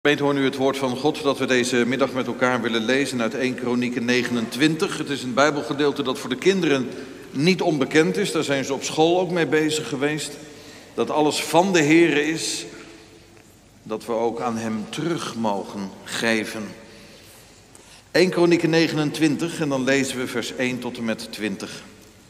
Gemeente, hoor nu het woord van God dat we deze middag met elkaar willen lezen uit 1 Kronieken 29. Het is een Bijbelgedeelte dat voor de kinderen niet onbekend is. Daar zijn ze op school ook mee bezig geweest. Dat alles van de Heere is. Dat we ook aan hem terug mogen geven. 1 Kronieken 29 en dan lezen we vers 1 tot en met 20.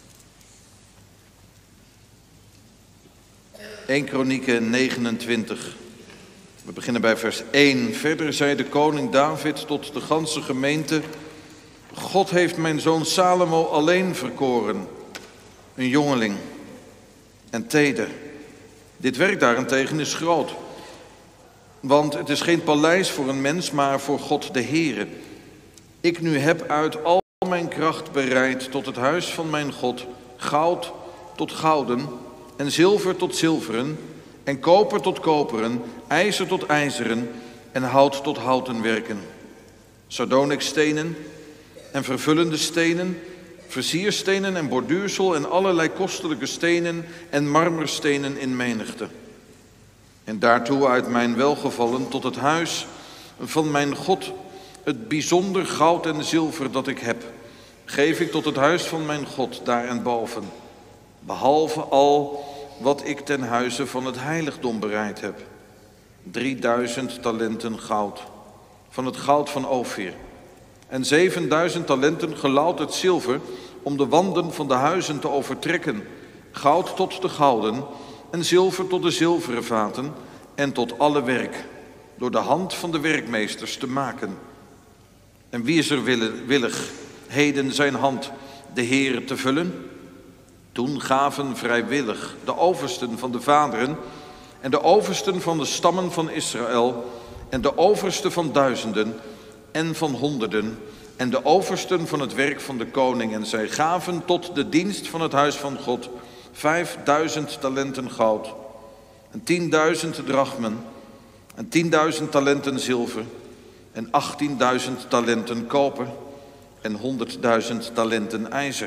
1 Kronieken 29. We beginnen bij vers 1. Verder zei de koning David tot de ganse gemeente: God heeft mijn zoon Salomo alleen verkoren, een jongeling en teder. Dit werk daarentegen is groot. Want het is geen paleis voor een mens, maar voor God de Heere. Ik nu heb uit al mijn kracht bereid tot het huis van mijn God goud tot gouden en zilver tot zilveren en koper tot koperen, ijzer tot ijzeren en hout tot houten werken. Sardonikstenen en vervullende stenen, versierstenen en borduursel en allerlei kostelijke stenen en marmerstenen in menigte. En daartoe uit mijn welgevallen tot het huis van mijn God het bijzonder goud en zilver dat ik heb, geef ik tot het huis van mijn God daar en boven, behalve al wat ik ten huize van het heiligdom bereid heb. 3000 talenten goud, van het goud van Ofir, en 7000 talenten gelouterd zilver, om de wanden van de huizen te overtrekken, goud tot de gouden, en zilver tot de zilveren vaten, en tot alle werk, door de hand van de werkmeesters te maken. En wie is er willig heden zijn hand de Heere te vullen? Toen gaven vrijwillig de oversten van de vaderen en de oversten van de stammen van Israël en de oversten van duizenden en van honderden en de oversten van het werk van de koning. En zij gaven tot de dienst van het huis van God 5000 talenten goud en 10.000 drachmen en 10.000 talenten zilver en 18.000 talenten koper en 100.000 talenten ijzer.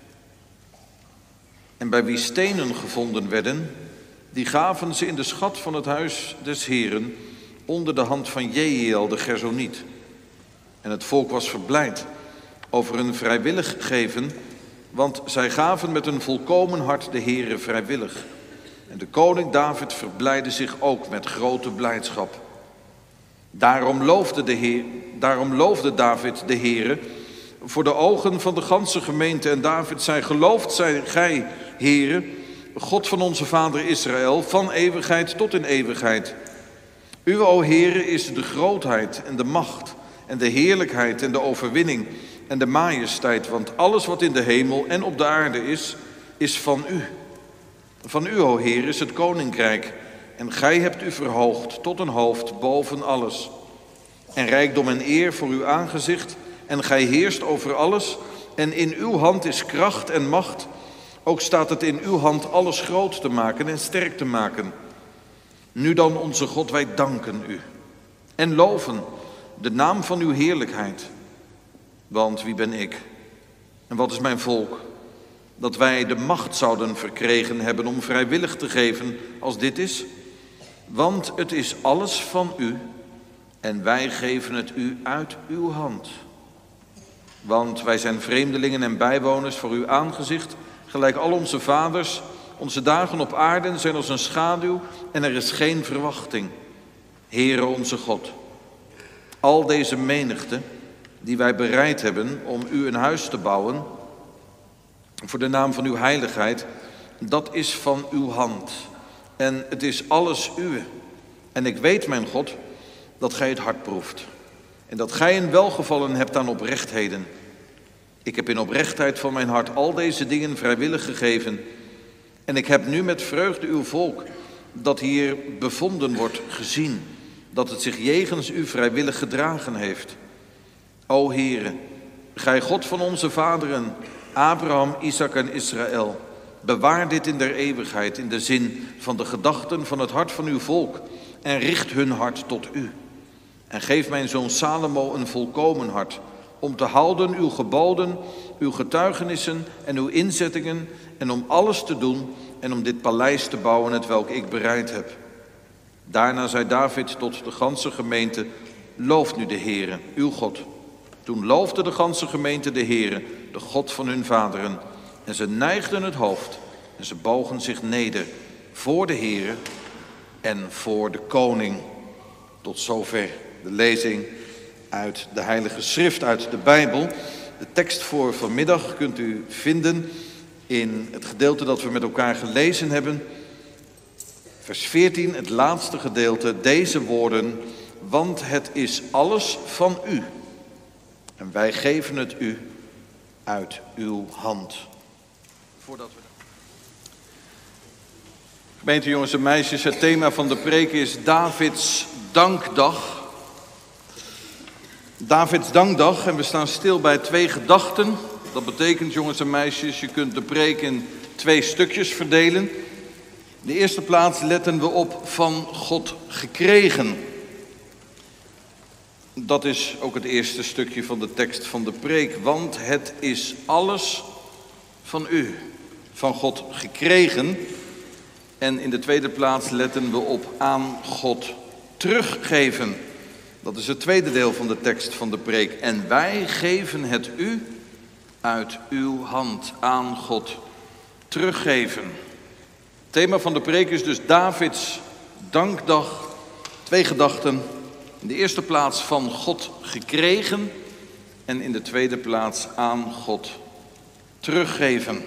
En bij wie stenen gevonden werden, die gaven ze in de schat van het huis des Heeren onder de hand van Jehiel de Gersoniet. En het volk was verblijd over hun vrijwillig geven, want zij gaven met een volkomen hart de Heere vrijwillig. En de koning David verblijdde zich ook met grote blijdschap. Daarom loofde David de Heere voor de ogen van de ganse gemeente. En David zei: geloofd zij gij, Heere, God van onze vader Israël, van eeuwigheid tot in eeuwigheid. U, o Heere, is de grootheid en de macht en de heerlijkheid en de overwinning en de majesteit. Want alles wat in de hemel en op de aarde is van u. Van u, o Heer, is het koninkrijk. En gij hebt u verhoogd tot een hoofd boven alles. En rijkdom en eer voor uw aangezicht. En gij heerst over alles. En in uw hand is kracht en macht. Ook staat het in uw hand alles groot te maken en sterk te maken. Nu dan, onze God, wij danken u. En loven de naam van uw heerlijkheid. Want wie ben ik? En wat is mijn volk? Dat wij de macht zouden verkregen hebben om vrijwillig te geven als dit is. Want het is alles van u. En wij geven het u uit uw hand. Want wij zijn vreemdelingen en bijwoners voor uw aangezicht, gelijk al onze vaders. Onze dagen op aarde zijn als een schaduw en er is geen verwachting. Heere onze God, al deze menigte die wij bereid hebben om u een huis te bouwen, voor de naam van uw heiligheid, dat is van uw hand. En het is alles uwe. En ik weet, mijn God, dat gij het hart proeft. En dat gij een welgevallen hebt aan oprechtheden. Ik heb in oprechtheid van mijn hart al deze dingen vrijwillig gegeven. En ik heb nu met vreugde uw volk, dat hier bevonden wordt, gezien, dat het zich jegens u vrijwillig gedragen heeft. O Heere, gij God van onze vaderen, Abraham, Isaac en Israël, bewaar dit in der eeuwigheid in de zin van de gedachten van het hart van uw volk en richt hun hart tot u. En geef mijn zoon Salomo een volkomen hart, om te houden uw geboden, uw getuigenissen en uw inzettingen en om alles te doen en om dit paleis te bouwen hetwelk ik bereid heb. Daarna zei David tot de ganse gemeente: looft nu de Heere, uw God. Toen loofde de ganse gemeente de Heere, de God van hun vaderen. En ze neigden het hoofd en ze bogen zich neder voor de Heere en voor de koning. Tot zover de lezing uit de Heilige Schrift, uit de Bijbel. De tekst voor vanmiddag kunt u vinden in het gedeelte dat we met elkaar gelezen hebben. Vers 14, het laatste gedeelte, deze woorden: want het is alles van u. En wij geven het u uit uw hand. Voordat we... Gemeente jongens en meisjes, het thema van de preek is Davids dankdag. Davids dankdag, en we staan stil bij 2 gedachten. Dat betekent, jongens en meisjes, je kunt de preek in 2 stukjes verdelen. In de eerste plaats letten we op van God gekregen. Dat is ook het eerste stukje van de tekst van de preek. Want het is alles van u, van God gekregen. En in de tweede plaats letten we op aan God teruggeven. Dat is het tweede deel van de tekst van de preek. En wij geven het u uit uw hand, aan God teruggeven. Het thema van de preek is dus Davids dankdag. 2 gedachten. In de eerste plaats van God gekregen en in de tweede plaats aan God teruggeven.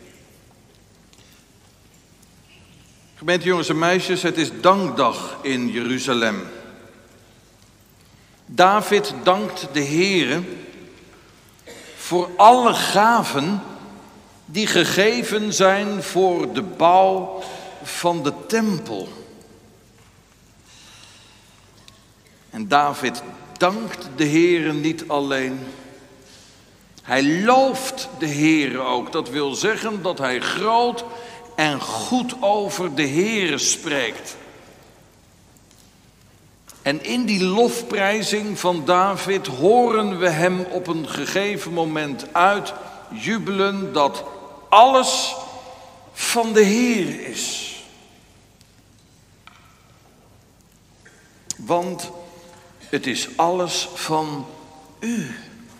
Gemeente jongens en meisjes, het is dankdag in Jeruzalem. David dankt de Heere voor alle gaven die gegeven zijn voor de bouw van de tempel. En David dankt de Heere niet alleen. Hij looft de Heere ook. Dat wil zeggen dat hij groot en goed over de Heere spreekt. En in die lofprijzing van David horen we hem op een gegeven moment uitjubelen dat alles van de Heere is. Want het is alles van u.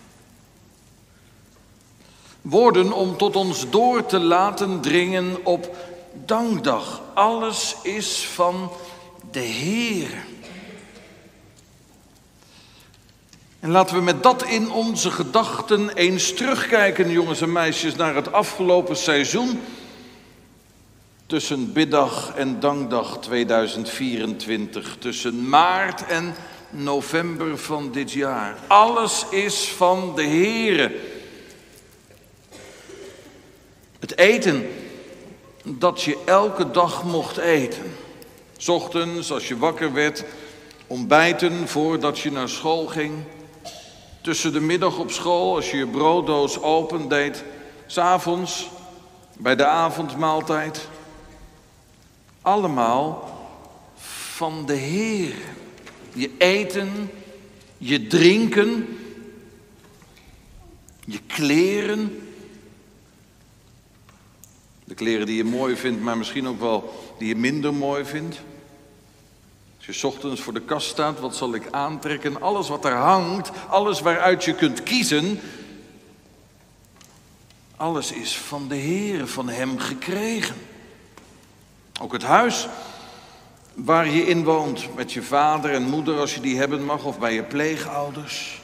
Woorden om tot ons door te laten dringen op dankdag. Alles is van de Heere. En laten we met dat in onze gedachten eens terugkijken, jongens en meisjes, naar het afgelopen seizoen. Tussen biddag en dankdag 2024. Tussen maart en november van dit jaar. Alles is van de Heere. Het eten dat je elke dag mocht eten. 's Ochtends als je wakker werd, ontbijten voordat je naar school ging. Tussen de middag op school als je je brooddoos opendeed. 's Avonds bij de avondmaaltijd. Allemaal van de Heer. Je eten, je drinken, je kleren. De kleren die je mooi vindt, maar misschien ook wel die je minder mooi vindt. Als je 's ochtends voor de kast staat, wat zal ik aantrekken? Alles wat er hangt, alles waaruit je kunt kiezen. Alles is van de Heer, van hem gekregen. Ook het huis waar je in woont, met je vader en moeder als je die hebben mag, of bij je pleegouders.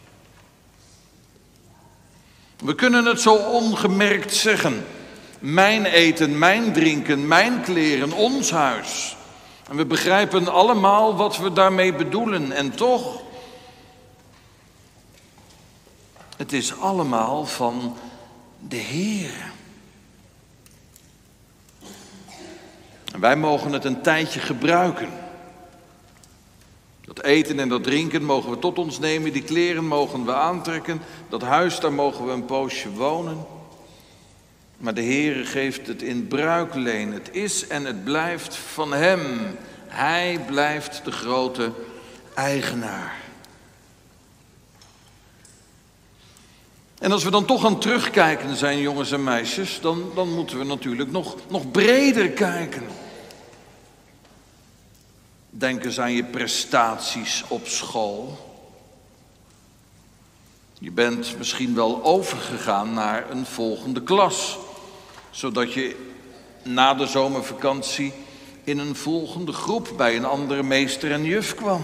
We kunnen het zo ongemerkt zeggen. Mijn eten, mijn drinken, mijn kleren, ons huis. En we begrijpen allemaal wat we daarmee bedoelen. En toch, het is allemaal van de Heer. En wij mogen het een tijdje gebruiken. Dat eten en dat drinken mogen we tot ons nemen. Die kleren mogen we aantrekken. Dat huis, daar mogen we een poosje wonen. Maar de Heere geeft het in bruikleen. Het is en het blijft van hem. Hij blijft de grote eigenaar. En als we dan toch aan het terugkijken zijn, jongens en meisjes, dan moeten we natuurlijk nog breder kijken. Denk eens aan je prestaties op school. Je bent misschien wel overgegaan naar een volgende klas, zodat je na de zomervakantie in een volgende groep bij een andere meester en juf kwam.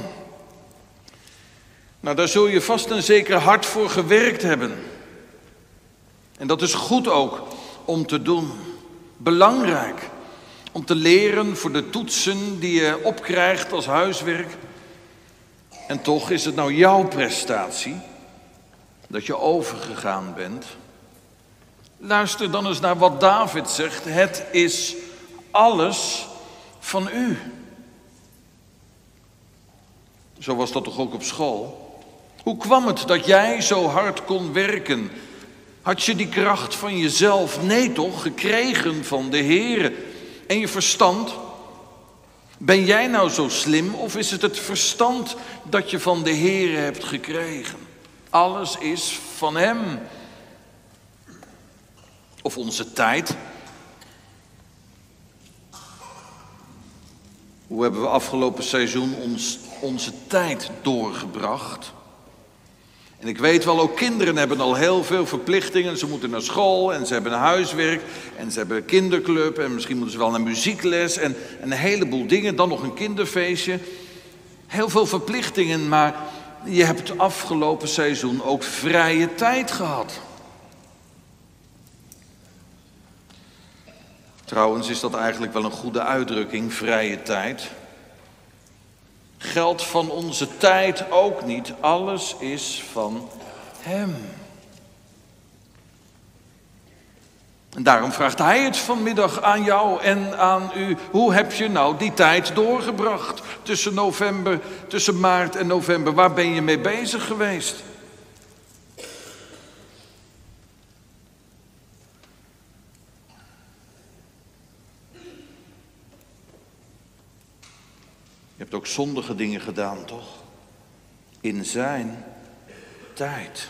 Nou, daar zul je vast en zeker hard voor gewerkt hebben. En dat is goed ook om te doen. Belangrijk om te leren voor de toetsen die je opkrijgt als huiswerk. En toch is het nou jouw prestatie dat je overgegaan bent. Luister dan eens naar wat David zegt. Het is alles van u. Zo was dat toch ook op school? Hoe kwam het dat jij zo hard kon werken? Had je die kracht van jezelf? Nee toch, gekregen van de Heere. En je verstand? Ben jij nou zo slim of is het het verstand dat je van de Heere hebt gekregen? Alles is van Hem. Of onze tijd. Hoe hebben we afgelopen seizoen onze tijd doorgebracht? En ik weet wel, ook kinderen hebben al heel veel verplichtingen. Ze moeten naar school en ze hebben een huiswerk en ze hebben een kinderclub en misschien moeten ze wel naar muziekles en een heleboel dingen. Dan nog een kinderfeestje. Heel veel verplichtingen, maar je hebt het afgelopen seizoen ook vrije tijd gehad. Trouwens is dat eigenlijk wel een goede uitdrukking, vrije tijd. Geldt van onze tijd ook niet. Alles is van Hem. En daarom vraagt Hij het vanmiddag aan jou en aan u. Hoe heb je nou die tijd doorgebracht tussen maart en november? Waar ben je mee bezig geweest? Je hebt ook zondige dingen gedaan, toch? In zijn tijd.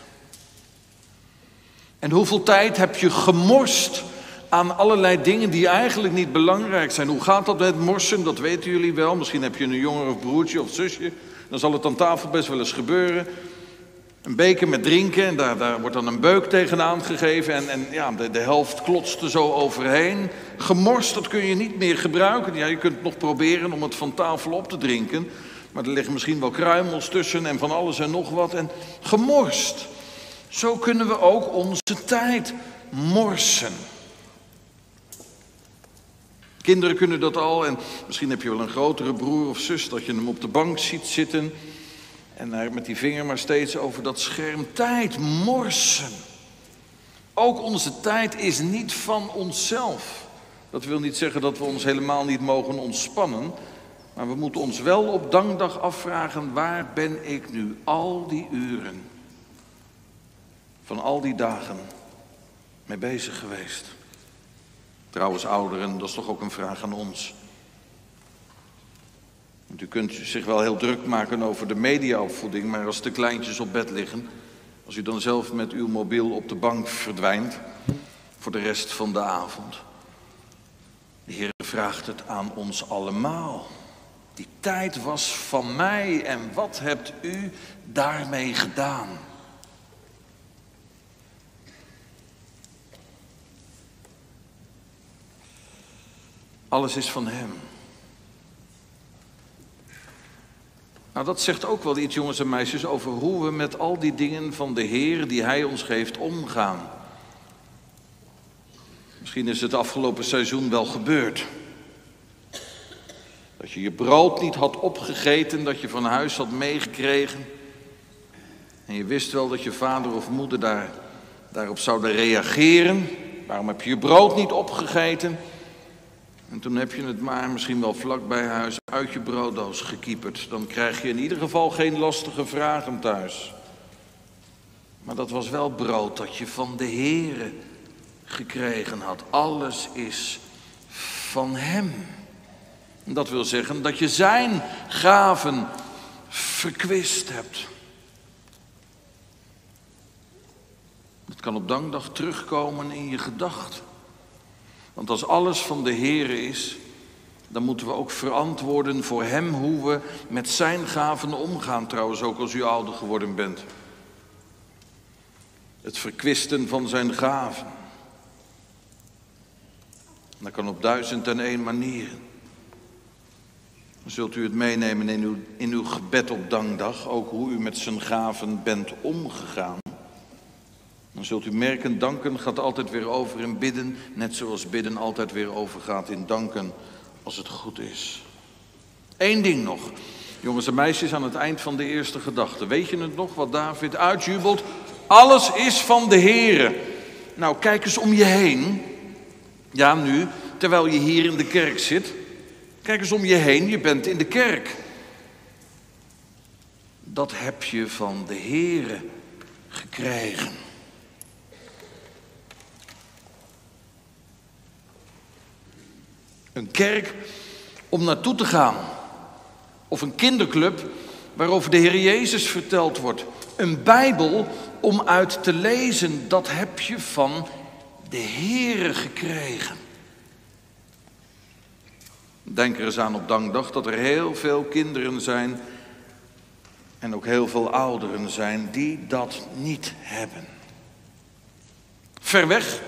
En hoeveel tijd heb je gemorst aan allerlei dingen die eigenlijk niet belangrijk zijn? Hoe gaat dat met morsen? Dat weten jullie wel. Misschien heb je een jonger of broertje of zusje. Dan zal het aan tafel best wel eens gebeuren. Een beker met drinken en daar wordt dan een beuk tegenaan gegeven. En ja, de helft klotst er zo overheen. Gemorst, dat kun je niet meer gebruiken. Ja, je kunt het nog proberen om het van tafel op te drinken. Maar er liggen misschien wel kruimels tussen en van alles en nog wat. En gemorst. Zo kunnen we ook onze tijd morsen. Kinderen kunnen dat al. En misschien heb je wel een grotere broer of zus dat je hem op de bank ziet zitten. En hij met die vinger maar steeds over dat scherm. Tijd morsen. Ook onze tijd is niet van onszelf. Dat wil niet zeggen dat we ons helemaal niet mogen ontspannen. Maar we moeten ons wel op dankdag afvragen. Waar ben ik nu al die uren van al die dagen mee bezig geweest? Trouwens, ouderen, dat is toch ook een vraag aan ons. Want u kunt zich wel heel druk maken over de mediaopvoeding, maar als de kleintjes op bed liggen, als u dan zelf met uw mobiel op de bank verdwijnt voor de rest van de avond. De Heer vraagt het aan ons allemaal. Die tijd was van mij en wat hebt u daarmee gedaan? Alles is van Hem. Nou, dat zegt ook wel iets, jongens en meisjes, over hoe we met al die dingen van de Heer die Hij ons geeft omgaan. Misschien is het afgelopen seizoen wel gebeurd. Dat je je brood niet had opgegeten, dat je van huis had meegekregen. En je wist wel dat je vader of moeder daarop zouden reageren. Waarom heb je je brood niet opgegeten? En toen heb je het maar misschien wel vlak bij huis uit je brooddoos gekieperd. Dan krijg je in ieder geval geen lastige vragen thuis. Maar dat was wel brood dat je van de Heere gekregen had. Alles is van Hem. En dat wil zeggen dat je zijn gaven verkwist hebt. Het kan op dankdag terugkomen in je gedachten. Want als alles van de Heere is, dan moeten we ook verantwoorden voor hem hoe we met zijn gaven omgaan, trouwens ook als u ouder geworden bent. Het verkwisten van zijn gaven. Dat kan op 1001 manieren. Dan zult u het meenemen in uw gebed op dankdag, ook hoe u met zijn gaven bent omgegaan. Dan zult u merken, danken gaat altijd weer over in bidden, net zoals bidden altijd weer overgaat in danken als het goed is. Eén ding nog, jongens en meisjes, aan het eind van de eerste gedachte. Weet je het nog, wat David uitjubelt? Alles is van de Heere. Nou, kijk eens om je heen. Ja, nu, terwijl je hier in de kerk zit. Kijk eens om je heen, je bent in de kerk. Dat heb je van de Heere gekregen. Een kerk om naartoe te gaan. Of een kinderclub waarover de Heer Jezus verteld wordt. Een Bijbel om uit te lezen. Dat heb je van de Heere gekregen. Denk er eens aan op dankdag dat er heel veel kinderen zijn en ook heel veel ouderen zijn die dat niet hebben. Ver weg.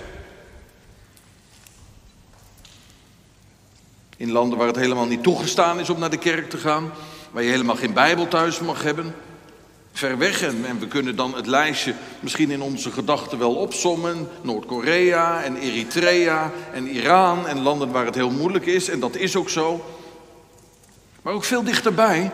In landen waar het helemaal niet toegestaan is om naar de kerk te gaan. Waar je helemaal geen Bijbel thuis mag hebben. Ver weg. En we kunnen dan het lijstje misschien in onze gedachten wel opsommen. Noord-Korea en Eritrea en Iran en landen waar het heel moeilijk is. En dat is ook zo. Maar ook veel dichterbij.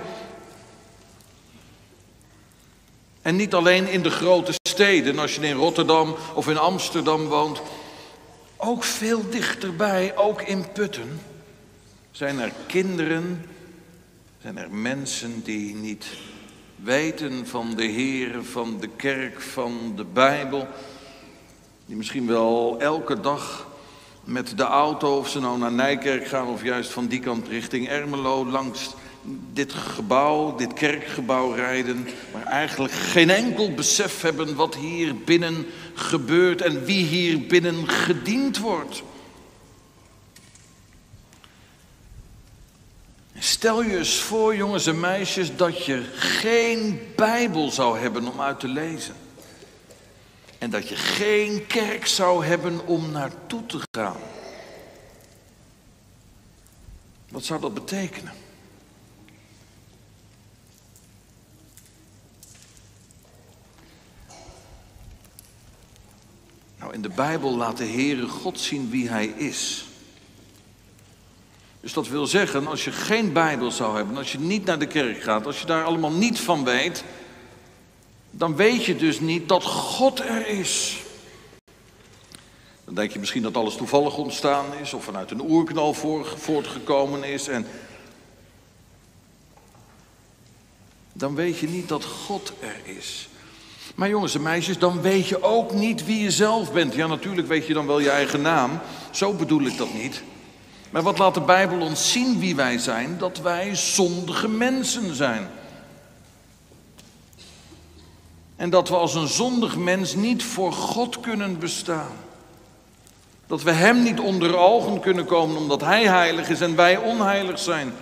En niet alleen in de grote steden. Als je in Rotterdam of in Amsterdam woont. Ook veel dichterbij, ook in Putten. Zijn er kinderen, zijn er mensen die niet weten van de Heer, van de kerk, van de Bijbel. Die misschien wel elke dag met de auto, of ze nou naar Nijkerk gaan of juist van die kant richting Ermelo, langs dit gebouw, dit kerkgebouw rijden. Maar eigenlijk geen enkel besef hebben wat hier binnen gebeurt en wie hier binnen gediend wordt. Stel je eens voor, jongens en meisjes, dat je geen Bijbel zou hebben om uit te lezen. En dat je geen kerk zou hebben om naartoe te gaan. Wat zou dat betekenen? Nou, in de Bijbel laat de Heere God zien wie Hij is. Dus dat wil zeggen, als je geen Bijbel zou hebben, als je niet naar de kerk gaat, als je daar allemaal niet van weet, dan weet je dus niet dat God er is. Dan denk je misschien dat alles toevallig ontstaan is of vanuit een oerknal voortgekomen is. En dan weet je niet dat God er is. Maar jongens en meisjes, dan weet je ook niet wie je zelf bent. Ja, natuurlijk weet je dan wel je eigen naam. Zo bedoel ik dat niet. Maar wat laat de Bijbel ons zien wie wij zijn? Dat wij zondige mensen zijn. En dat we als een zondig mens niet voor God kunnen bestaan. Dat we Hem niet onder ogen kunnen komen omdat Hij heilig is en wij onheilig zijn.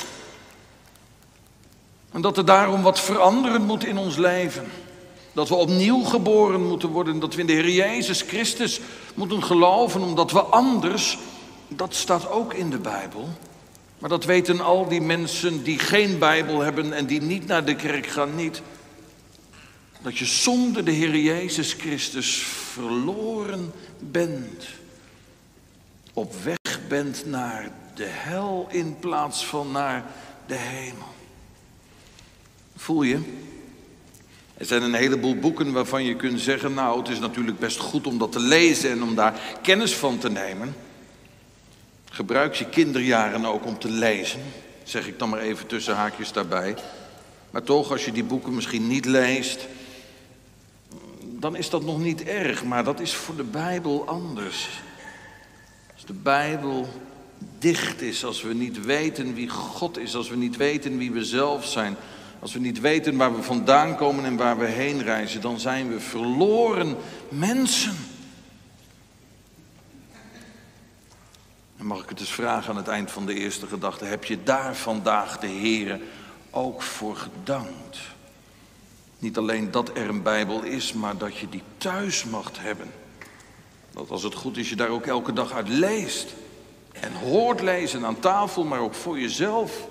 En dat er daarom wat veranderen moet in ons leven. Dat we opnieuw geboren moeten worden. Dat we in de Heer Jezus Christus moeten geloven omdat we anders... Dat staat ook in de Bijbel. Maar dat weten al die mensen die geen Bijbel hebben en die niet naar de kerk gaan niet. Dat je zonder de Heer Jezus Christus verloren bent. Op weg bent naar de hel in plaats van naar de hemel. Voel je? Er zijn een heleboel boeken waarvan je kunt zeggen, nou, het is natuurlijk best goed om dat te lezen en om daar kennis van te nemen. Gebruik je kinderjaren ook om te lezen, zeg ik dan maar even tussen haakjes daarbij. Maar toch, als je die boeken misschien niet leest, dan is dat nog niet erg. Maar dat is voor de Bijbel anders. Als de Bijbel dicht is, als we niet weten wie God is, als we niet weten wie we zelf zijn, als we niet weten waar we vandaan komen en waar we heen reizen, dan zijn we verloren mensen. mag ik het eens vragen aan het eind van de eerste gedachte. Heb je daar vandaag de Heere ook voor gedankt? Niet alleen dat er een Bijbel is, maar dat je die thuis mag hebben. Dat als het goed is je daar ook elke dag uit leest. En hoort lezen aan tafel, maar ook voor jezelf.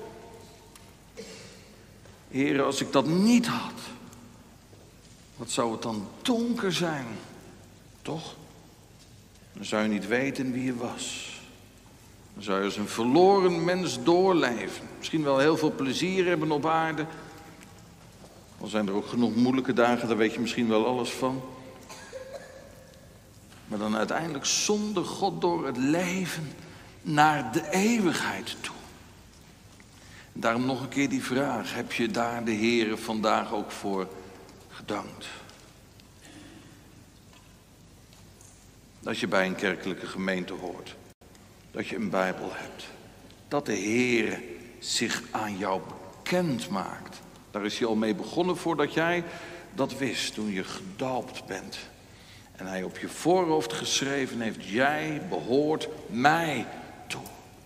Heere, als ik dat niet had, wat zou het dan donker zijn? Toch? Dan zou je niet weten wie je was. Dan zou je als een verloren mens doorleven. Misschien wel heel veel plezier hebben op aarde. Al zijn er ook genoeg moeilijke dagen, daar weet je misschien wel alles van. Maar dan uiteindelijk zonder God door het leven naar de eeuwigheid toe. En daarom nog een keer die vraag. Heb je daar de Heere vandaag ook voor gedankt? Dat je bij een kerkelijke gemeente hoort. Dat je een Bijbel hebt. Dat de Heere zich aan jou bekend maakt. Daar is hij al mee begonnen voordat jij dat wist. Toen je gedoopt bent. En hij op je voorhoofd geschreven heeft. Jij behoort mij toe.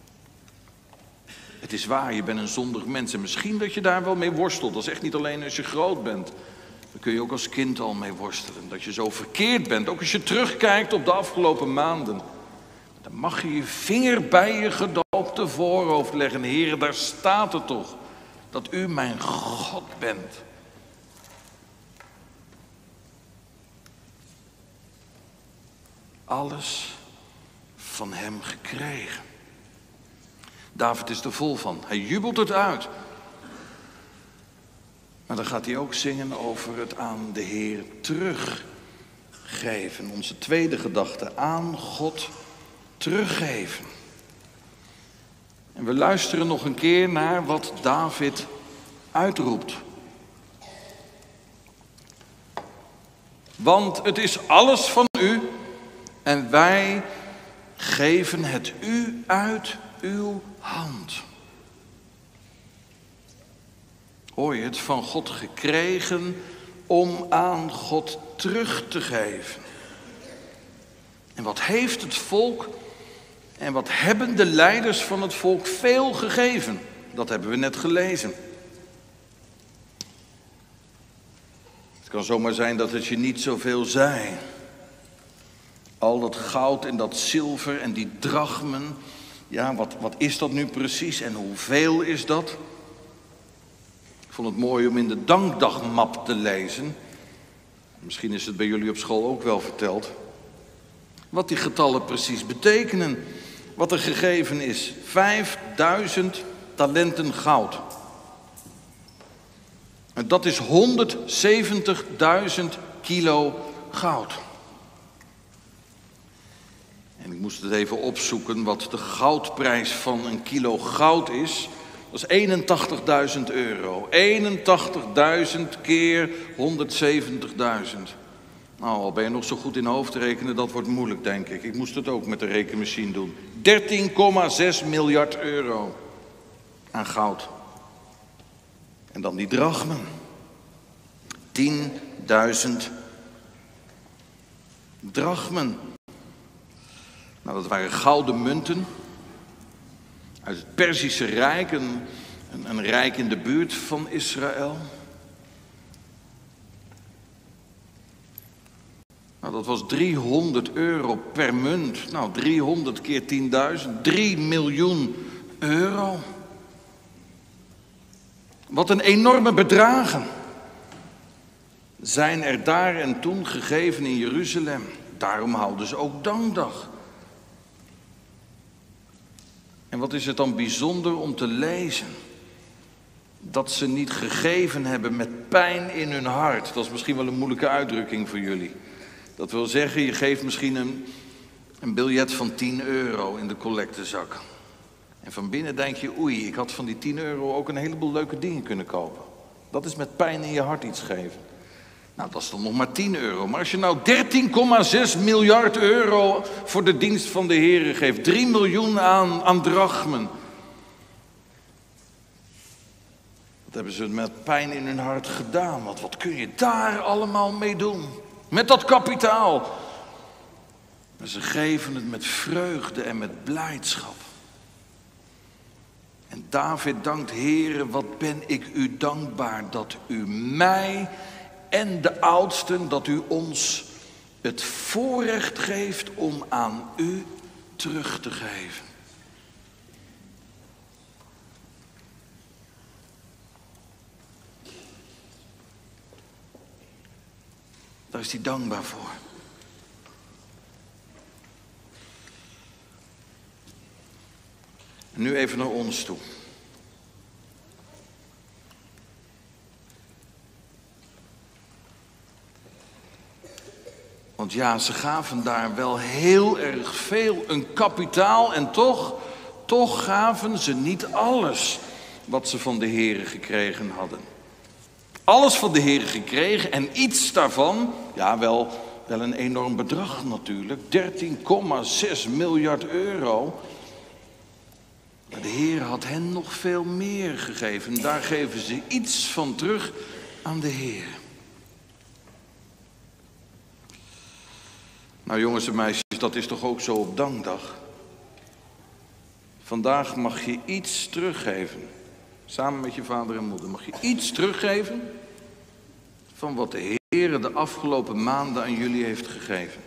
Het is waar, je bent een zondig mens. En misschien dat je daar wel mee worstelt. Dat is echt niet alleen als je groot bent. Daar kun je ook als kind al mee worstelen. Dat je zo verkeerd bent. Ook als je terugkijkt op de afgelopen maanden. Dan mag je je vinger bij je gedoopte voorhoofd leggen. Heere, daar staat het toch. Dat u mijn God bent. Alles van hem gekregen. David is er vol van. Hij jubelt het uit. Maar dan gaat hij ook zingen over het aan de Heer teruggeven. Onze tweede gedachte, aan God teruggeven. En we luisteren nog een keer naar wat David uitroept. Want het is alles van u en wij geven het u uit uw hand. Hoor je het, van God gekregen om aan God terug te geven. En wat heeft het volk en wat hebben de leiders van het volk veel gegeven? Dat hebben we net gelezen. Het kan zomaar zijn dat het je niet zoveel zei. Al dat goud en dat zilver en die drachmen. Ja, wat is dat nu precies en hoeveel is dat? Ik vond het mooi om in de dankdagmap te lezen. Misschien is het bij jullie op school ook wel verteld. Wat die getallen precies betekenen. Wat er gegeven is. 5000 talenten goud. En dat is 170.000 kilo goud. En ik moest het even opzoeken wat de goudprijs van een kilo goud is. Dat is €81.000. 81.000 keer 170.000. Nou, al ben je nog zo goed in hoofdrekenen, dat wordt moeilijk, denk ik. Ik moest het ook met de rekenmachine doen. 13,6 miljard euro aan goud. En dan die drachmen. 10.000 drachmen. Nou, dat waren gouden munten uit het Perzische Rijk, een rijk in de buurt van Israël. Nou, dat was €300 per munt. Nou, 300 keer 10.000, 3 miljoen euro. Wat een enorme bedragen zijn er daar en toen gegeven in Jeruzalem. Daarom houden ze ook dankdag. En wat is het dan bijzonder om te lezen? Dat ze niet gegeven hebben met pijn in hun hart. Dat is misschien wel een moeilijke uitdrukking voor jullie. Dat wil zeggen, je geeft misschien een biljet van €10 in de collectezak. En van binnen denk je, oei, ik had van die €10 ook een heleboel leuke dingen kunnen kopen. Dat is met pijn in je hart iets geven. Nou, dat is dan nog maar €10. Maar als je nou 13,6 miljard euro voor de dienst van de Heere geeft. 3 miljoen aan drachmen. Dat hebben ze met pijn in hun hart gedaan. Want wat kun je daar allemaal mee doen? Met dat kapitaal. Maar ze geven het met vreugde en met blijdschap. En David dankt, Heere, wat ben ik u dankbaar dat u mij en de oudsten, dat u ons het voorrecht geeft om aan u terug te geven. Daar is hij dankbaar voor. En nu even naar ons toe. Want ja, ze gaven daar wel heel erg veel, een kapitaal, en toch gaven ze niet alles wat ze van de Heere gekregen hadden. Alles van de Heere gekregen en iets daarvan, ja wel een enorm bedrag natuurlijk, 13,6 miljard euro. Maar de Heer had hen nog veel meer gegeven. Daar geven ze iets van terug aan de Heer. Nou jongens en meisjes, dat is toch ook zo op dankdag? Vandaag mag je iets teruggeven. Samen met je vader en moeder mag je iets teruggeven van wat de Heer de afgelopen maanden aan jullie heeft gegeven.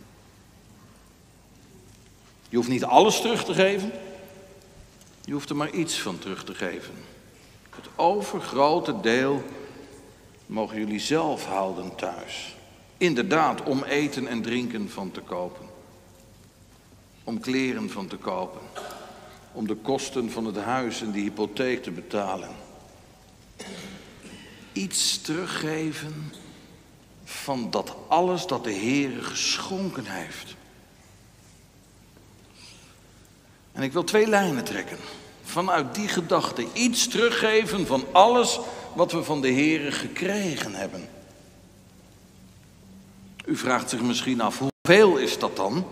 Je hoeft niet alles terug te geven. Je hoeft er maar iets van terug te geven. Het overgrote deel mogen jullie zelf houden thuis. Inderdaad, om eten en drinken van te kopen. Om kleren van te kopen. Om de kosten van het huis en de hypotheek te betalen. Iets teruggeven van dat alles dat de Heer geschonken heeft. En ik wil 2 lijnen trekken. Vanuit die gedachte iets teruggeven van alles wat we van de Heer gekregen hebben. U vraagt zich misschien af, hoeveel is dat dan?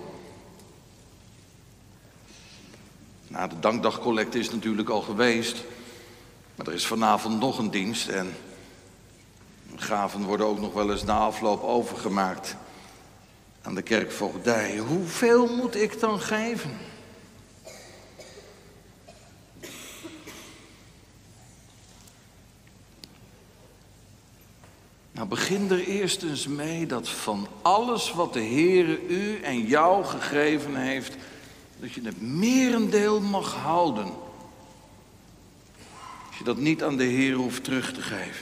Nou, de dankdagcollecte is natuurlijk al geweest. Maar er is vanavond nog een dienst en gaven worden ook nog wel eens na afloop overgemaakt aan de kerkvoogdij. Hoeveel moet ik dan geven? Nou, begin er eerst eens mee dat van alles wat de Heere u en jou gegeven heeft, dat je het merendeel mag houden. Als je dat niet aan de Heer hoeft terug te geven.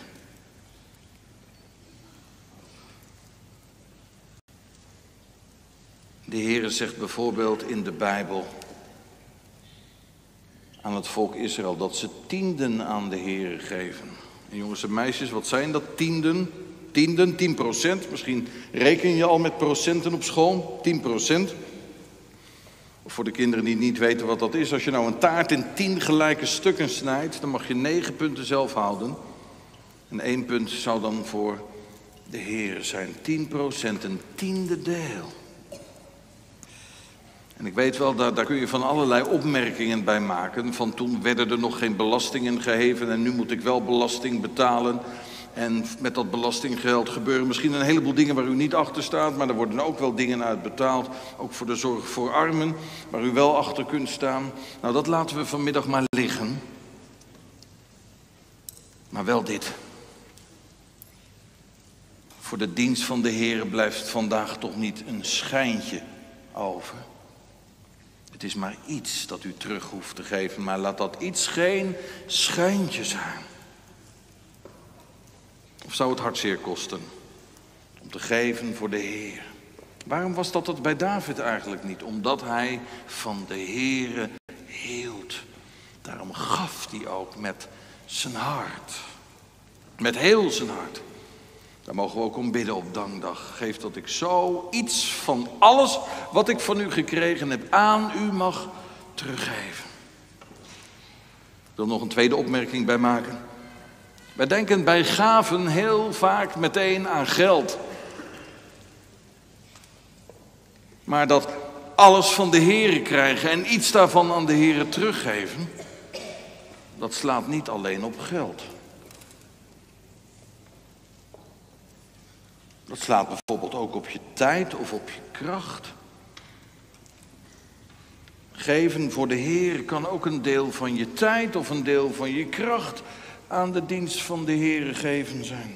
De Heere zegt bijvoorbeeld in de Bijbel aan het volk Israël dat ze tienden aan de Heere geven. En jongens en meisjes, wat zijn dat tienden? Tienden, 10%. Misschien reken je al met procenten op school. 10%. Of voor de kinderen die niet weten wat dat is. Als je nou een taart in 10 gelijke stukken snijdt, dan mag je 9 punten zelf houden. En 1 punt zou dan voor de Heer zijn. 10%, een tiende deel. En ik weet wel, daar kun je van allerlei opmerkingen bij maken. Van toen werden er nog geen belastingen geheven en nu moet ik wel belasting betalen. En met dat belastinggeld gebeuren misschien een heleboel dingen waar u niet achter staat. Maar er worden ook wel dingen uitbetaald. Ook voor de zorg voor armen, waar u wel achter kunt staan. Nou, dat laten we vanmiddag maar liggen. Maar wel dit. Voor de dienst van de Heer blijft vandaag toch niet een schijntje over. Het is maar iets dat u terug hoeft te geven, maar laat dat iets geen schijntje zijn. Of zou het hartzeer kosten om te geven voor de Heer? Waarom was dat het bij David eigenlijk niet? Omdat hij van de Heere hield. Daarom gaf hij ook met zijn hart. Met heel zijn hart. Daar mogen we ook om bidden op dankdag. Geef dat ik zo iets van alles wat ik van u gekregen heb aan u mag teruggeven. Ik wil nog een tweede opmerking bij maken. Wij denken bij gaven heel vaak meteen aan geld. Maar dat alles van de Heere krijgen en iets daarvan aan de Heere teruggeven, dat slaat niet alleen op geld. Dat slaat bijvoorbeeld ook op je tijd of op je kracht. Geven voor de Heer kan ook een deel van je tijd of een deel van je kracht aan de dienst van de Heer geven zijn.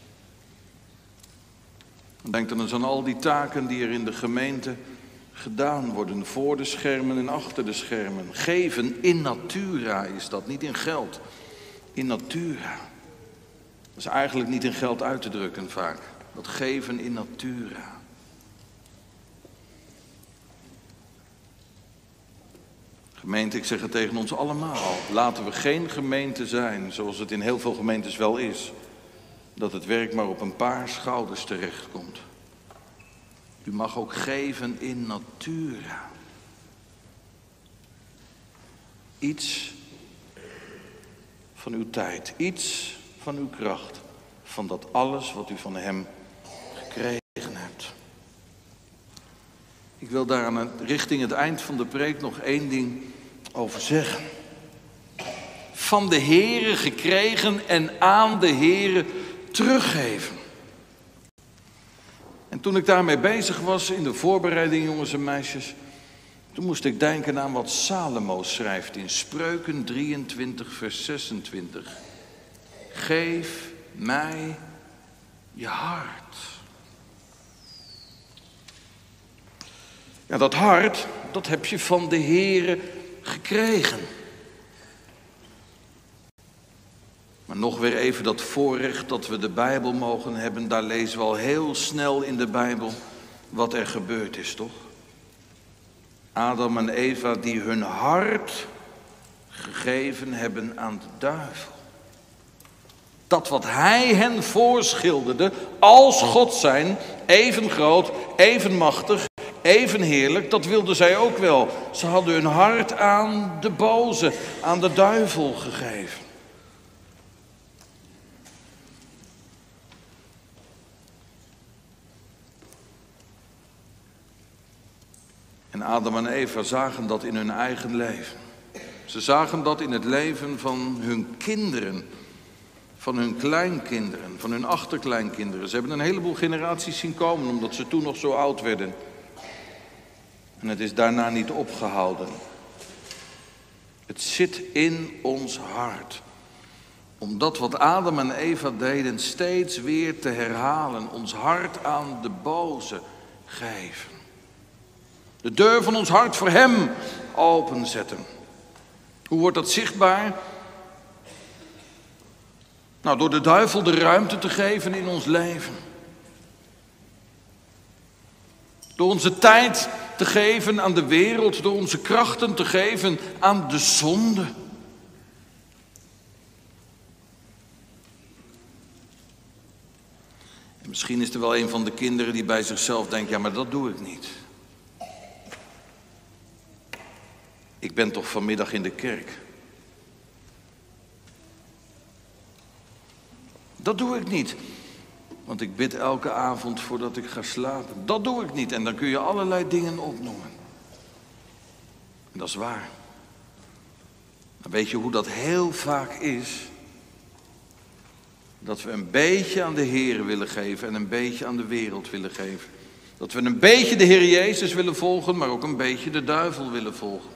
Denk dan eens aan al die taken die er in de gemeente gedaan worden, voor de schermen en achter de schermen. Geven in natura is dat, niet in geld. In natura. Dat is eigenlijk niet in geld uit te drukken vaak. Dat geven in natura. Gemeente, ik zeg het tegen ons allemaal. Laten we geen gemeente zijn, zoals het in heel veel gemeentes wel is. Dat het werk maar op een paar schouders terechtkomt. U mag ook geven in natura. Iets van uw tijd, iets van uw kracht. Van dat alles wat u van hem gekregen hebt. Ik wil daar richting het eind van de preek nog één ding over zeggen. Van de Heere gekregen en aan de Heere teruggeven. En toen ik daarmee bezig was in de voorbereiding, jongens en meisjes, toen moest ik denken aan wat Salomo schrijft in Spreuken 23 vers 26. Geef mij je hart. Ja, dat hart, dat heb je van de Heere gekregen. Maar nog weer even dat voorrecht dat we de Bijbel mogen hebben. Daar lezen we al heel snel in de Bijbel wat er gebeurd is, toch? Adam en Eva die hun hart gegeven hebben aan de duivel. Dat wat hij hen voorschilderde als God zijn, even groot, even machtig, even heerlijk, dat wilden zij ook wel. Ze hadden hun hart aan de boze, aan de duivel gegeven. En Adam en Eva zagen dat in hun eigen leven. Ze zagen dat in het leven van hun kinderen, van hun kleinkinderen, van hun achterkleinkinderen. Ze hebben een heleboel generaties zien komen, omdat ze toen nog zo oud werden. En het is daarna niet opgehouden. Het zit in ons hart. Om dat wat Adam en Eva deden steeds weer te herhalen. Ons hart aan de boze geven. De deur van ons hart voor hem openzetten. Hoe wordt dat zichtbaar? Nou, door de duivel de ruimte te geven in ons leven. Door onze tijd te geven aan de wereld, door onze krachten te geven aan de zonde. En misschien is er wel een van de kinderen die bij zichzelf denkt, ja, maar dat doe ik niet. Ik ben toch vanmiddag in de kerk. Dat doe ik niet. Want ik bid elke avond voordat ik ga slapen. Dat doe ik niet. En dan kun je allerlei dingen opnoemen. En dat is waar. Maar weet je hoe dat heel vaak is? Dat we een beetje aan de Heer willen geven en een beetje aan de wereld willen geven. Dat we een beetje de Heer Jezus willen volgen, maar ook een beetje de duivel willen volgen.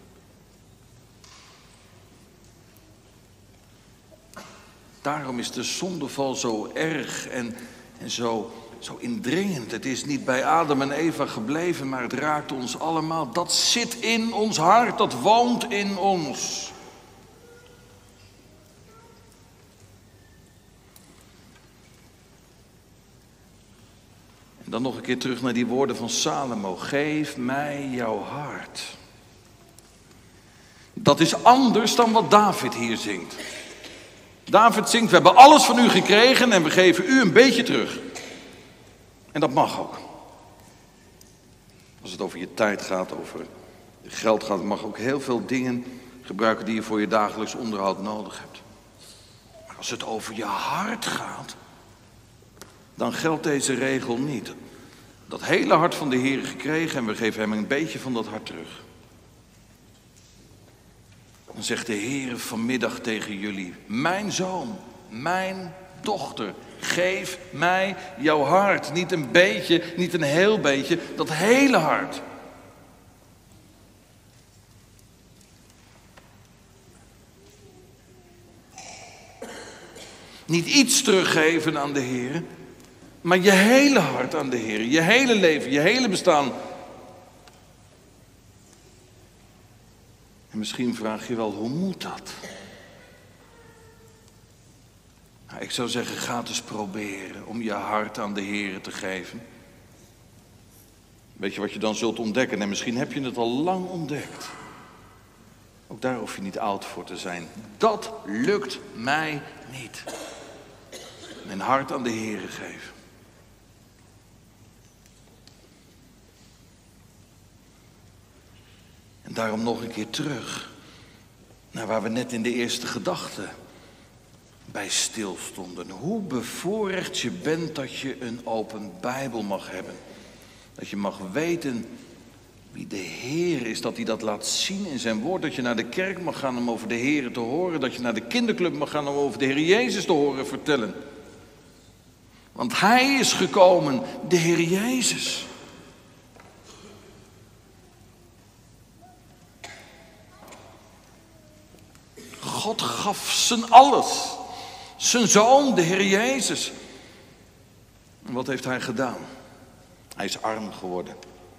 Daarom is de zondeval zo erg en zo indringend. Het is niet bij Adam en Eva gebleven, maar het raakt ons allemaal. Dat zit in ons hart, dat woont in ons. En dan nog een keer terug naar die woorden van Salomo. Geef mij jouw hart. Dat is anders dan wat David hier zingt. David zingt, we hebben alles van u gekregen en we geven u een beetje terug. En dat mag ook. Als het over je tijd gaat, over geld gaat, mag ook heel veel dingen gebruiken die je voor je dagelijks onderhoud nodig hebt. Maar als het over je hart gaat, dan geldt deze regel niet. Dat hele hart van de Heer gekregen en we geven hem een beetje van dat hart terug. Dan zegt de Heer vanmiddag tegen jullie, mijn zoon, mijn dochter, geef mij jouw hart. Niet een beetje, niet een heel beetje, dat hele hart. Niet iets teruggeven aan de Heer, maar je hele hart aan de Heer. Je hele leven, je hele bestaan. En misschien vraag je wel, hoe moet dat? Nou, ik zou zeggen, ga het eens proberen om je hart aan de Heer te geven. Weet je wat je dan zult ontdekken? En misschien heb je het al lang ontdekt. Ook daar hoef je niet oud voor te zijn. Dat lukt mij niet. Mijn hart aan de Heer geven. En daarom nog een keer terug naar waar we net in de eerste gedachte bij stilstonden. Hoe bevoorrecht je bent dat je een open Bijbel mag hebben. Dat je mag weten wie de Heer is, dat hij dat laat zien in zijn woord. Dat je naar de kerk mag gaan om over de Heer te horen. Dat je naar de kinderclub mag gaan om over de Heer Jezus te horen vertellen. Want hij is gekomen, de Heer Jezus. God gaf zijn alles. Zijn zoon, de Heer Jezus. En wat heeft hij gedaan? Hij is arm geworden.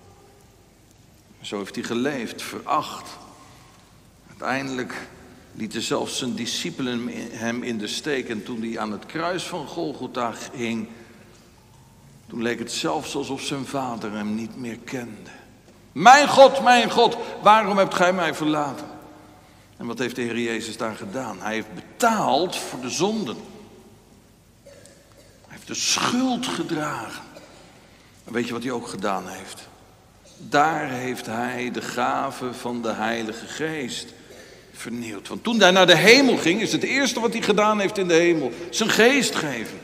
Zo heeft hij geleefd, veracht. Uiteindelijk lieten zelfs zijn discipelen hem in de steek. En toen hij aan het kruis van Golgotha hing, toen leek het zelfs alsof zijn vader hem niet meer kende. Mijn God, waarom hebt gij mij verlaten? En wat heeft de Heer Jezus daar gedaan? Hij heeft betaald voor de zonden. Hij heeft de schuld gedragen. En weet je wat hij ook gedaan heeft? Daar heeft hij de gave van de Heilige Geest vernieuwd. Want toen hij naar de hemel ging, is het eerste wat hij gedaan heeft in de hemel zijn geest geven.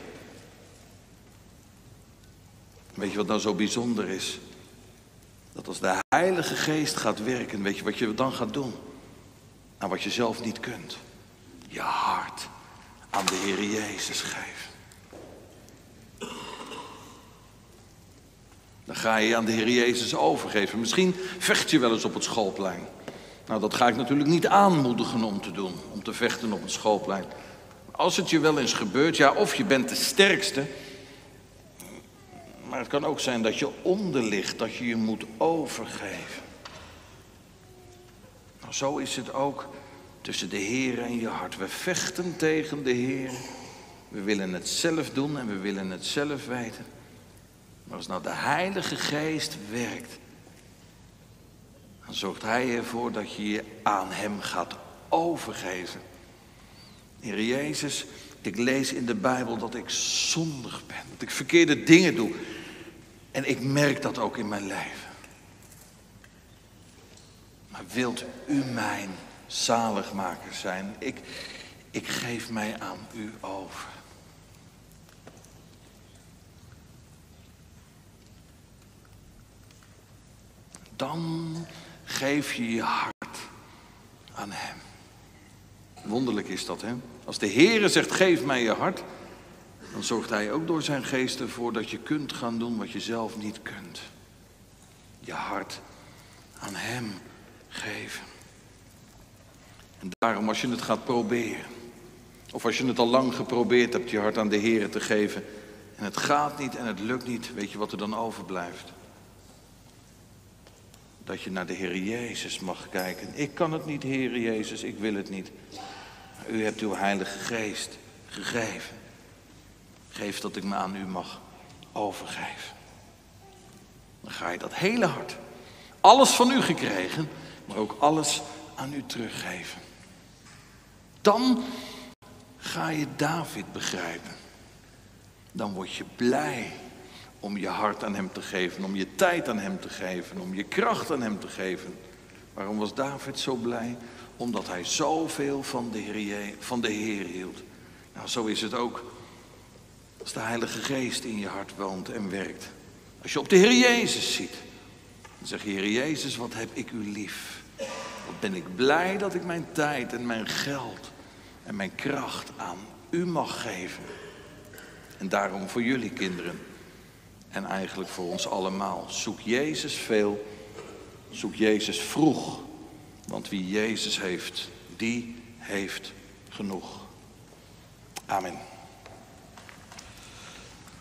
Weet je wat nou zo bijzonder is? Dat als de Heilige Geest gaat werken, weet je wat je dan gaat doen? Nou, wat je zelf niet kunt. Je hart aan de Heer Jezus geven. Dan ga je aan de Heer Jezus overgeven. Misschien vecht je wel eens op het schoolplein. Nou, dat ga ik natuurlijk niet aanmoedigen om te doen. Om te vechten op het schoolplein. Als het je wel eens gebeurt, ja, of je bent de sterkste. Maar het kan ook zijn dat je onder ligt, dat je je moet overgeven. Nou, zo is het ook tussen de Heer en je hart. We vechten tegen de Heer. We willen het zelf doen en we willen het zelf weten. Maar als nou de Heilige Geest werkt, dan zorgt hij ervoor dat je je aan hem gaat overgeven. Heer Jezus, ik lees in de Bijbel dat ik zondig ben, dat ik verkeerde dingen doe. En ik merk dat ook in mijn leven. Maar wilt u mijn zaligmaker zijn? Ik geef mij aan u over. Dan geef je je hart aan hem. Wonderlijk is dat, hè? Als de Heere zegt, geef mij je hart, dan zorgt hij ook door zijn geest ervoor dat je kunt gaan doen wat je zelf niet kunt. Je hart aan hem geven. En daarom, als je het gaat proberen, of als je het al lang geprobeerd hebt je hart aan de Heere te geven, en het gaat niet en het lukt niet, weet je wat er dan overblijft? Dat je naar de Heer Jezus mag kijken. Ik kan het niet, Heer Jezus, ik wil het niet. Maar u hebt uw Heilige Geest gegeven. Geef dat ik me aan u mag overgeven. Dan ga je dat hele hart, alles van u gekregen, maar ook alles aan u teruggeven. Dan ga je David begrijpen. Dan word je blij om je hart aan hem te geven, om je tijd aan hem te geven, om je kracht aan hem te geven. Waarom was David zo blij? Omdat hij zoveel van de Heer hield. Nou, zo is het ook als de Heilige Geest in je hart woont en werkt. Als je op de Heer Jezus ziet, dan zeg je, Heer Jezus, wat heb ik u lief. Wat ben ik blij dat ik mijn tijd en mijn geld en mijn kracht aan u mag geven. En daarom voor jullie kinderen en eigenlijk voor ons allemaal. Zoek Jezus veel, zoek Jezus vroeg. Want wie Jezus heeft, die heeft genoeg. Amen.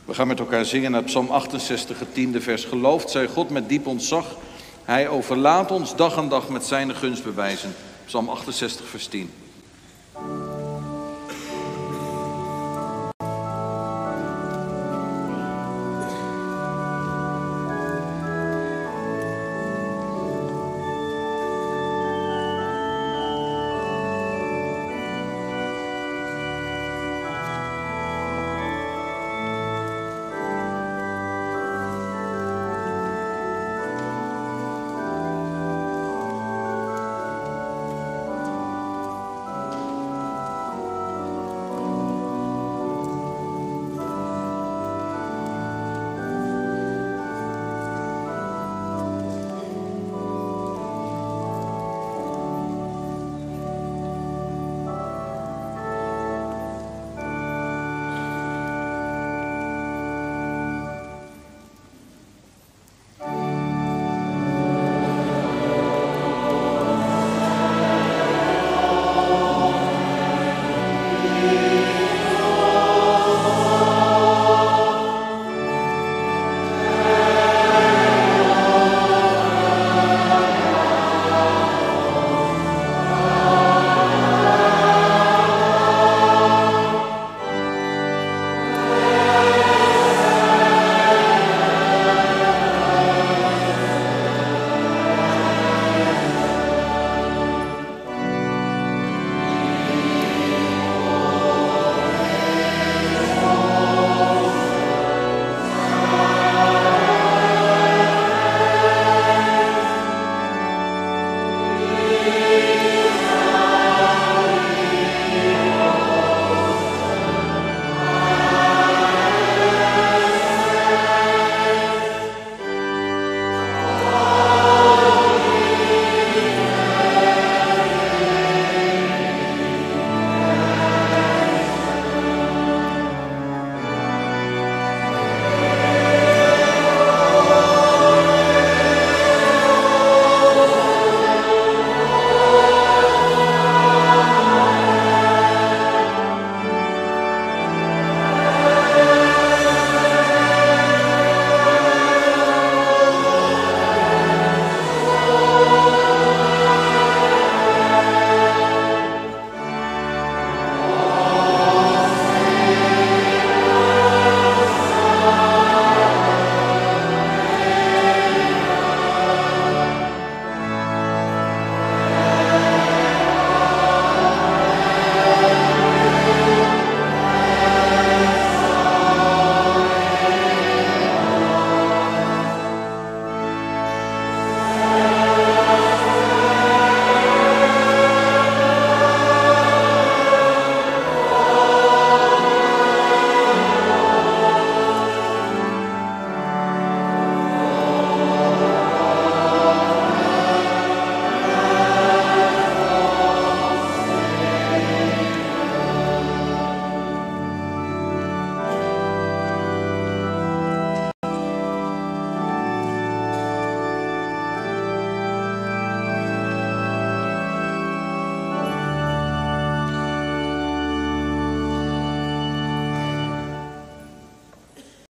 We gaan met elkaar zingen naar Psalm 68, het 10e vers. Geloofd zij God met diep ontzag. Hij overlaat ons dag aan dag met zijn gunstbewijzen. Psalm 68, vers 10.